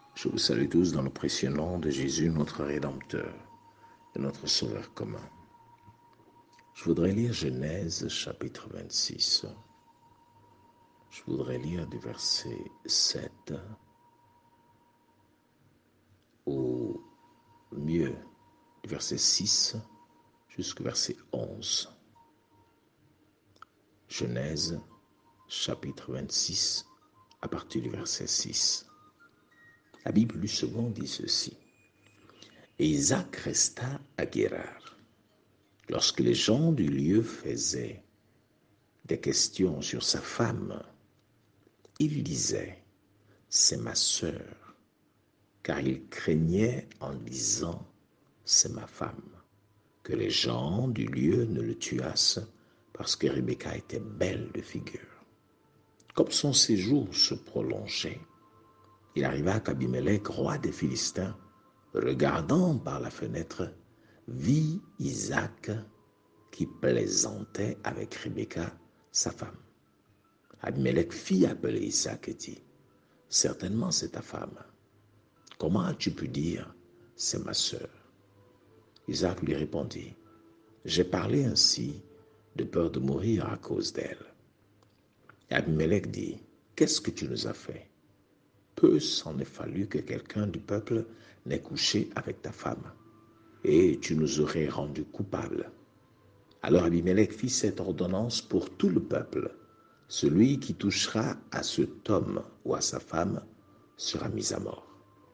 Je vous salue tous dans le précieux nom de Jésus, notre Rédempteur et notre Sauveur commun. Je voudrais lire Genèse chapitre 26. Je voudrais lire du verset 7 ou mieux du verset 6 jusqu'au verset 11. Genèse chapitre 26 à partir du verset 6. La Bible du second dit ceci. Et Isaac resta à Guérar. Lorsque les gens du lieu faisaient des questions sur sa femme, il disait, c'est ma sœur, car il craignait en disant, c'est ma femme, que les gens du lieu ne le tuassent parce que Rebecca était belle de figure. Comme son séjour se prolongeait, il arriva qu'Abimelech, roi des Philistins, regardant par la fenêtre, vit Isaac qui plaisantait avec Rebecca, sa femme. Abimelech fit appeler Isaac et dit, certainement c'est ta femme. Comment as-tu pu dire, c'est ma sœur? Isaac lui répondit, j'ai parlé ainsi de peur de mourir à cause d'elle. Et Abimelech dit, qu'est-ce que tu nous as fait? Peu s'en est fallu que quelqu'un du peuple n'ait couché avec ta femme, et tu nous aurais rendus coupables. Alors Abimelech fit cette ordonnance pour tout le peuple. Celui qui touchera à cet homme ou à sa femme sera mis à mort.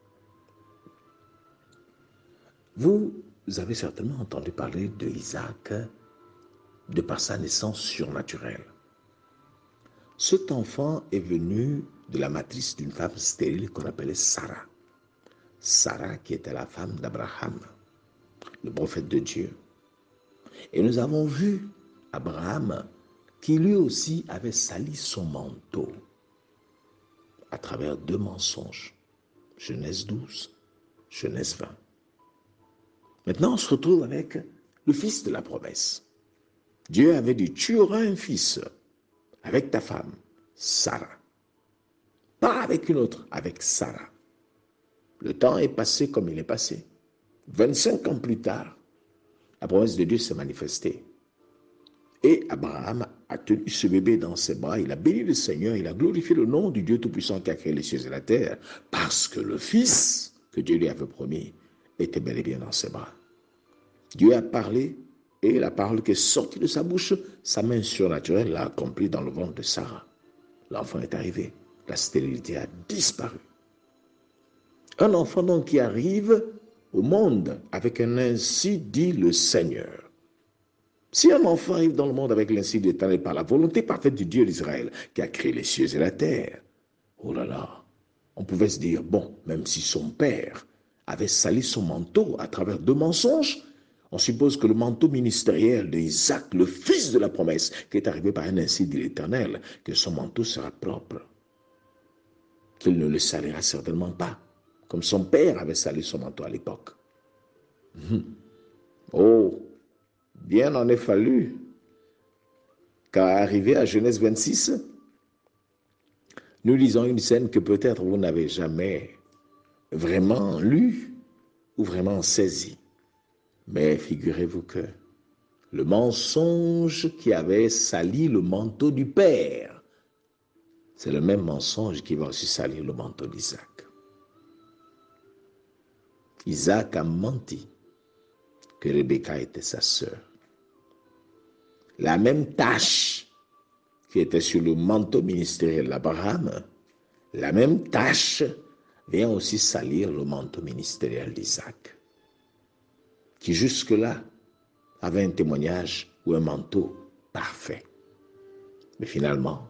Vous avez certainement entendu parler de Isaac de par sa naissance surnaturelle. Cet enfant est venu de la matrice d'une femme stérile qu'on appelait Sarah. Sarah qui était la femme d'Abraham, le prophète de Dieu. Et nous avons vu Abraham qui lui aussi avait sali son manteau à travers deux mensonges, Genèse 12, Genèse 20. Maintenant, on se retrouve avec le fils de la promesse. Dieu avait dit, tu auras un fils avec ta femme, Sarah. Pas avec une autre, avec Sarah. Le temps est passé comme il est passé. 25 ans plus tard, la promesse de Dieu s'est manifestée. Et Abraham a tenu ce bébé dans ses bras, il a béni le Seigneur, il a glorifié le nom du Dieu Tout-Puissant qui a créé les cieux et la terre, parce que le fils que Dieu lui avait promis était bel et bien dans ses bras. Dieu a parlé, et la parole qui est sortie de sa bouche, sa main surnaturelle l'a accomplie dans le ventre de Sarah. L'enfant est arrivé, la stérilité a disparu. Un enfant donc qui arrive au monde avec un ainsi dit le Seigneur. Si un enfant arrive dans le monde avec l'ainsi dit l'Éternel par la volonté parfaite du Dieu d'Israël qui a créé les cieux et la terre, oh là là, on pouvait se dire, bon, même si son père avait sali son manteau à travers deux mensonges, on suppose que le manteau ministériel d'Isaac, le fils de la promesse, qui est arrivé par un ainsi dit l'Éternel, que son manteau sera propre, qu'il ne le salira certainement pas, comme son père avait sali son manteau à l'époque. Oh, bien en est fallu, car arrivé à Genèse 26, nous lisons une scène que peut-être vous n'avez jamais vraiment lue ou vraiment saisie. Mais figurez-vous que le mensonge qui avait sali le manteau du père, c'est le même mensonge qui va aussi salir le manteau d'Isaac. Isaac a menti que Rebecca était sa sœur. La même tâche qui était sur le manteau ministériel d'Abraham, la même tâche vient aussi salir le manteau ministériel d'Isaac, qui jusque-là avait un témoignage ou un manteau parfait. Mais finalement,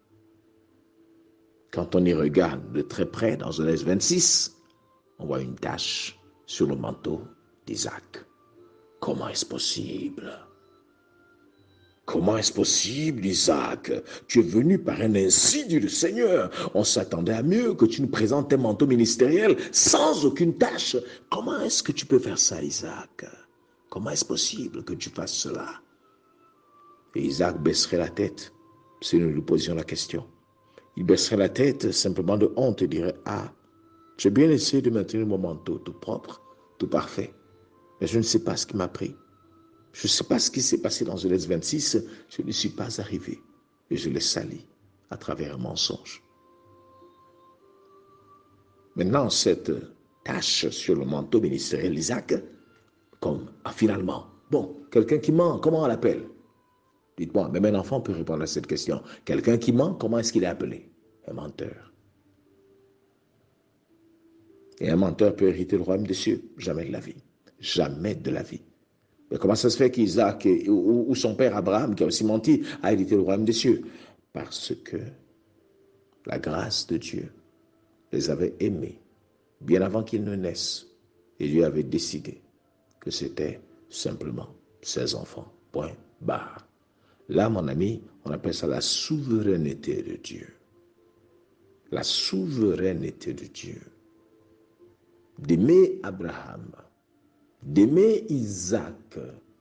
quand on y regarde de très près dans Genèse 26, on voit une tache sur le manteau d'Isaac. Comment est-ce possible? Comment est-ce possible, Isaac? Tu es venu par un ainsi dit le Seigneur. On s'attendait à mieux que tu nous présentes un manteau ministériel sans aucune tâche. Comment est-ce que tu peux faire ça, Isaac? Comment est-ce possible que tu fasses cela? Et Isaac baisserait la tête si nous lui posions la question. Il baisserait la tête simplement de honte et dirait, ah, J'ai bien essayé de maintenir mon manteau tout propre, tout parfait. Mais je ne sais pas ce qui m'a pris. Je ne sais pas ce qui s'est passé dans Genèse 26. Je ne suis pas arrivé. Et je l'ai sali à travers un mensonge. Maintenant, cette tache sur le manteau ministériel d'Isaac, comme finalement, bon, quelqu'un qui ment, comment on l'appelle? Dites-moi, même un enfant peut répondre à cette question. Quelqu'un qui ment, comment est-ce qu'il est appelé? Un menteur. Et un menteur peut hériter le royaume des cieux. Jamais de la vie. Jamais de la vie. Mais comment ça se fait qu'Isaac ou son père Abraham, qui a aussi menti, a hérité le royaume des cieux? Parce que la grâce de Dieu les avait aimés bien avant qu'ils ne naissent. Et Dieu avait décidé que c'était simplement ses enfants. Point barre. Là, mon ami, on appelle ça la souveraineté de Dieu. La souveraineté de Dieu. D'aimer Abraham, d'aimer Isaac.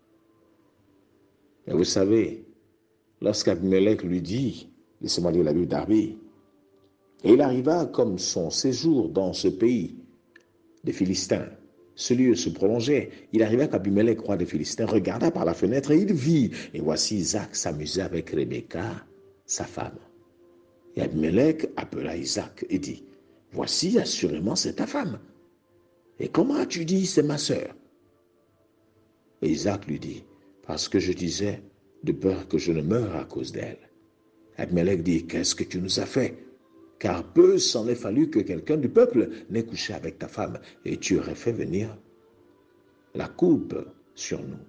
Et vous savez, lorsqu'Abimelech lui dit, laissez-moi lire la Bible d'Arbi, et il arriva comme son séjour dans ce pays des Philistins. Ce lieu se prolongeait. Il arriva qu'Abimelech, roi des Philistins, regarda par la fenêtre et il vit. Et voici Isaac s'amusait avec Rebecca, sa femme. Et Abimelech appela Isaac et dit, voici assurément c'est ta femme. Et comment as-tu dit c'est ma sœur? Et Isaac lui dit, parce que je disais, de peur que je ne meure à cause d'elle. Abimelech dit, qu'est-ce que tu nous as fait? Car peu s'en est fallu que quelqu'un du peuple n'ait couché avec ta femme, et tu aurais fait venir la coupe sur nous.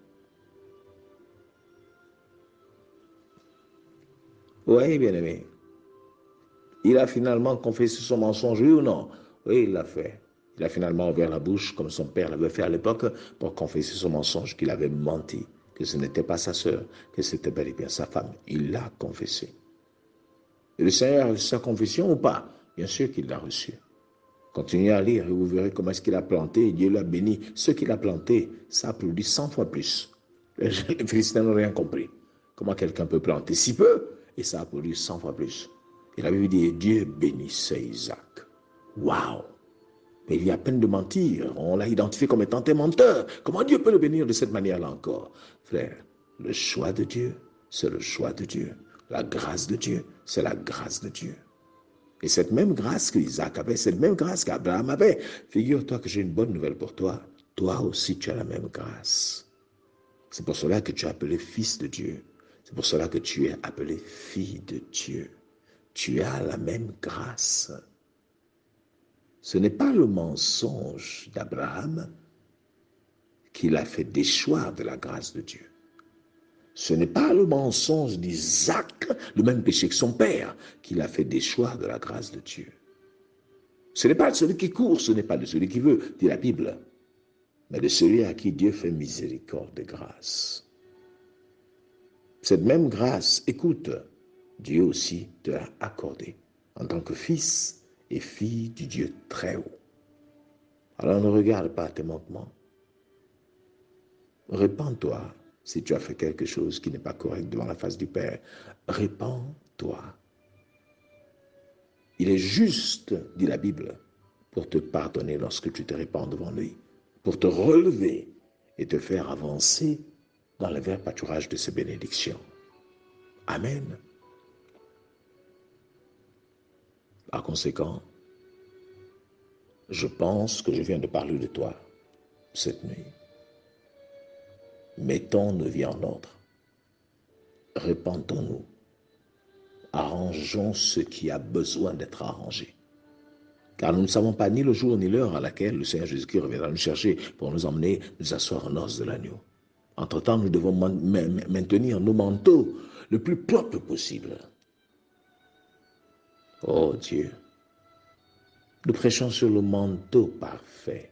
Oui, bien-aimé. Il a finalement confessé son mensonge, oui ou non? Oui, il l'a fait. Il a finalement ouvert la bouche, comme son père l'avait fait à l'époque, pour confesser son mensonge, qu'il avait menti, que ce n'était pas sa sœur, que c'était bel et bien sa femme. Il l'a confessé. Et le Seigneur a reçu sa confession ou pas? Bien sûr qu'il l'a reçu. Continuez à lire et vous verrez comment est-ce qu'il a planté et Dieu l'a béni. Ce qu'il a planté, ça a produit 100 fois plus. Les Philistins n'ont rien compris. Comment quelqu'un peut planter si peu et ça a produit 100 fois plus. Et la Bible dit, Dieu bénissait Isaac. Waouh! Mais il y a peine de mentir. On l'a identifié comme étant un menteur. Comment Dieu peut le bénir de cette manière-là encore? Frère, le choix de Dieu, c'est le choix de Dieu. La grâce de Dieu, c'est la grâce de Dieu. Et cette même grâce qu'Isaac avait, cette même grâce qu'Abraham avait, figure-toi que j'ai une bonne nouvelle pour toi. Toi aussi, tu as la même grâce. C'est pour cela que tu es appelé fils de Dieu. C'est pour cela que tu es appelé fille de Dieu. Tu as la même grâce. Ce n'est pas le mensonge d'Abraham qui l'a fait déchoir de la grâce de Dieu. Ce n'est pas le mensonge d'Isaac, le même péché que son père, qui l'a fait déchoir de la grâce de Dieu. Ce n'est pas de celui qui court, ce n'est pas de celui qui veut, dit la Bible, mais de celui à qui Dieu fait miséricorde et grâce. Cette même grâce, écoute, Dieu aussi te l'a accordée en tant que fils et fille du Dieu très haut. Alors ne regarde pas tes manquements. Répands-toi si tu as fait quelque chose qui n'est pas correct devant la face du Père. Répands-toi. Il est juste, dit la Bible, pour te pardonner lorsque tu te répands devant lui, pour te relever et te faire avancer dans le vert pâturage de ses bénédictions. Amen. Par conséquent, je pense que je viens de parler de toi cette nuit. Mettons nos vies en ordre. Répandons-nous. Arrangeons ce qui a besoin d'être arrangé. Car nous ne savons pas ni le jour ni l'heure à laquelle le Seigneur Jésus-Christ reviendra nous chercher pour nous emmener nous asseoir aux noces de l'agneau. Entre-temps, nous devons maintenir nos manteaux le plus propre possible. Oh Dieu, nous prêchons sur le manteau parfait.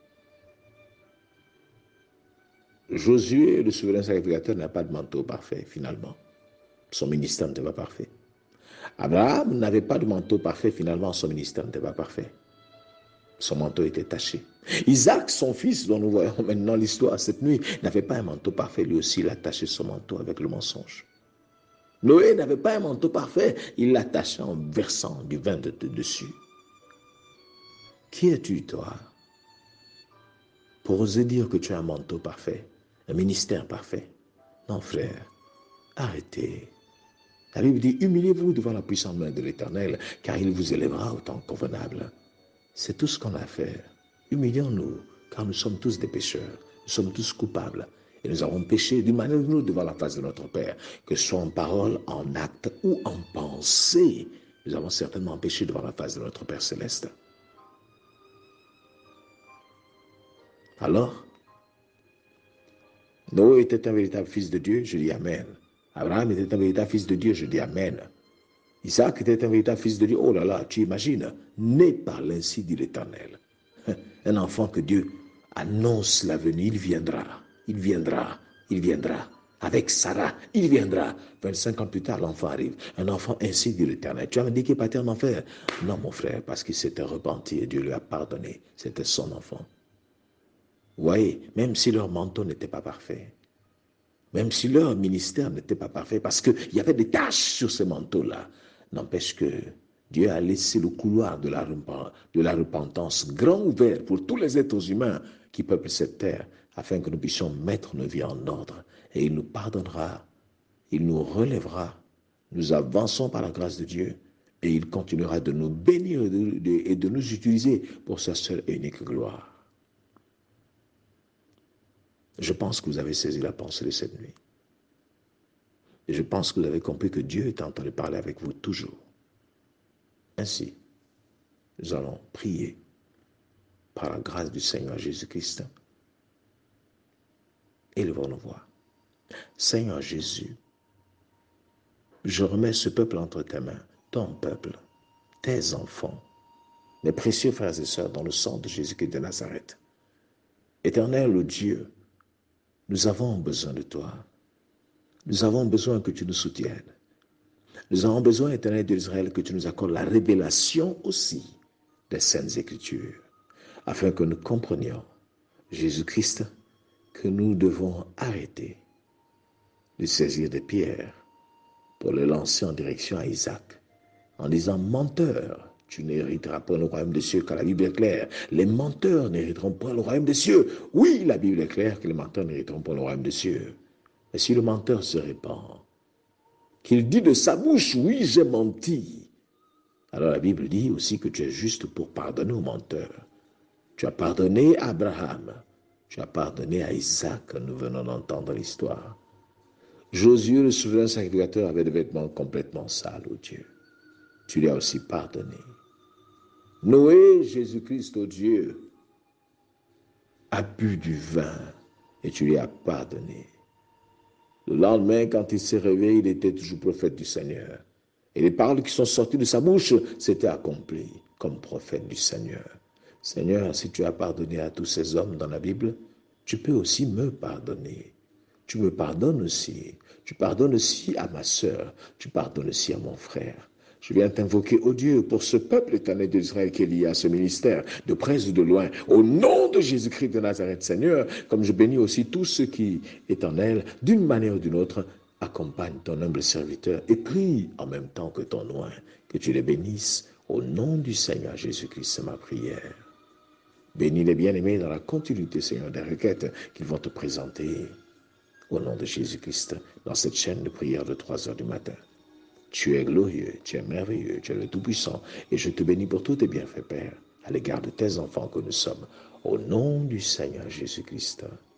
Josué, le souverain sacrificateur, n'a pas de manteau parfait, finalement. Son ministère n'était pas parfait. Abraham n'avait pas de manteau parfait, finalement, son ministère n'était pas parfait. Son manteau était taché. Isaac, son fils, dont nous voyons maintenant l'histoire cette nuit, n'avait pas un manteau parfait. Lui aussi, il a taché son manteau avec le mensonge. Noé n'avait pas un manteau parfait. Il l'a taché en versant du vin dessus. Qui es-tu, toi, pour oser dire que tu as un manteau parfait, un ministère parfait? Non, frère, arrêtez. La Bible dit, humiliez-vous devant la puissante main de l'Éternel, car il vous élèvera au temps convenable. C'est tout ce qu'on a à faire. Humilions-nous, car nous sommes tous des pécheurs. Nous sommes tous coupables. Et nous avons péché d'une manière ou d'une autre devant la face de notre Père, que ce soit en parole, en acte ou en pensée. Nous avons certainement péché devant la face de notre Père céleste. Alors, Noé était un véritable fils de Dieu, je dis Amen. Abraham était un véritable fils de Dieu, je dis Amen. Isaac était un véritable fils de Dieu. Oh là là, tu imagines, né par l'ainsi dit l'Éternel. Un enfant que Dieu annonce la venue, il viendra, il viendra, il viendra. Avec Sarah, il viendra. 25 ans plus tard, l'enfant arrive. Un enfant ainsi dit l'Éternel. Tu as dit qu'il est parti en enfer? Non, mon frère, parce qu'il s'était repenti et Dieu lui a pardonné. C'était son enfant. Vous voyez, même si leur manteau n'était pas parfait, même si leur ministère n'était pas parfait, parce qu'il y avait des taches sur ces manteaux-là, n'empêche que Dieu a laissé le couloir de la repentance grand ouvert pour tous les êtres humains qui peuplent cette terre, afin que nous puissions mettre nos vies en ordre. Et il nous pardonnera, il nous relèvera, nous avançons par la grâce de Dieu, et il continuera de nous bénir et de nous utiliser pour sa seule et unique gloire. Je pense que vous avez saisi la pensée de cette nuit. Et je pense que vous avez compris que Dieu est en train de parler avec vous toujours. Ainsi, nous allons prier par la grâce du Seigneur Jésus-Christ. Élevons nos voix. Seigneur Jésus, je remets ce peuple entre tes mains, ton peuple, tes enfants, mes précieux frères et sœurs dans le sang de Jésus-Christ de Nazareth. Éternel Dieu, nous avons besoin de toi. Nous avons besoin que tu nous soutiennes. Nous avons besoin, Éternel Dieu d'Israël, que tu nous accordes la révélation aussi des Saintes Écritures, afin que nous comprenions, Jésus-Christ, que nous devons arrêter de saisir des pierres pour les lancer en direction à Isaac, en disant, menteur, tu n'hériteras pas le royaume des cieux, car la Bible est claire. Les menteurs n'hériteront pas le royaume des cieux. Oui, la Bible est claire que les menteurs n'hériteront pas le royaume des cieux. Mais si le menteur se répand, qu'il dit de sa bouche, oui, j'ai menti, alors la Bible dit aussi que tu es juste pour pardonner aux menteurs. Tu as pardonné à Abraham, tu as pardonné à Isaac, nous venons d'entendre l'histoire. Josué, le souverain sacrificateur, avait des vêtements complètement sales, oh Dieu. Tu lui as aussi pardonné. Noé, Jésus-Christ, oh Dieu, a bu du vin et tu lui as pardonné. Le lendemain, quand il s'est réveillé, il était toujours prophète du Seigneur. Et les paroles qui sont sorties de sa bouche s'étaient accomplies comme prophète du Seigneur. Seigneur, si tu as pardonné à tous ces hommes dans la Bible, tu peux aussi me pardonner. Tu me pardonnes aussi. Tu pardonnes aussi à ma sœur. Tu pardonnes aussi à mon frère. Je viens t'invoquer, ô Dieu, pour ce peuple éternel d'Israël qui est lié à ce ministère, de près ou de loin, au nom de Jésus-Christ de Nazareth, Seigneur, comme je bénis aussi tous ceux qui, éternel, d'une manière ou d'une autre, accompagnent ton humble serviteur et prie en même temps que ton loin, que tu les bénisses. Au nom du Seigneur Jésus-Christ, c'est ma prière. Bénis les bien-aimés dans la continuité, Seigneur, des requêtes qu'ils vont te présenter. Au nom de Jésus-Christ, dans cette chaîne de prière de 3 heures du matin. Tu es glorieux, tu es merveilleux, tu es le Tout-Puissant, et je te bénis pour tous tes bienfaits, Père, à l'égard de tes enfants que nous sommes, au nom du Seigneur Jésus-Christ.